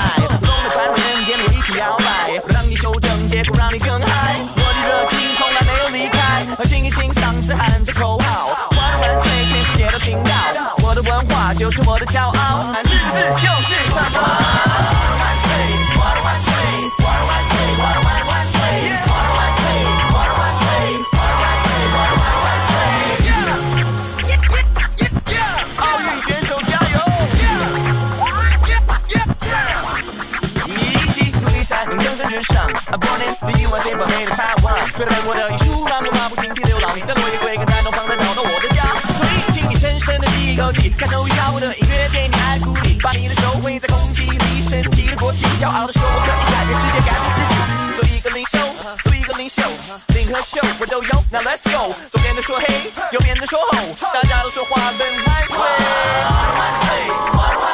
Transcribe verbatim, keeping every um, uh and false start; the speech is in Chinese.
摆，不懂的传人眼里我一起摇摆，我让你修正，结果让你更嗨。我的热情从来没有离开，清一清嗓子喊着口号，万万岁，全世界都听到，我的文化就是我的骄傲，喊四个字就是什么？万岁，万万岁，万万岁，万万万岁，万万岁，万万岁，万万岁，万万万岁。奥运选手加油！一起努力才能蒸蒸日上。Born in the U S A， but made in Taiwan。随着美国的艺术，让我马不停蹄流浪。但落叶归根，在东方再找到我的家。所以，请你深深的吸一口气，感受一下我的音乐给你爱鼓励，把你的手挥在空气里，身体的国旗，骄傲的说我可以改变世界，改变自己。做一个领袖，做一个领袖，领和袖我都有。Now let's go， 左边的说嘿，右边的说吼，大家都说华灯万岁，万岁，万万。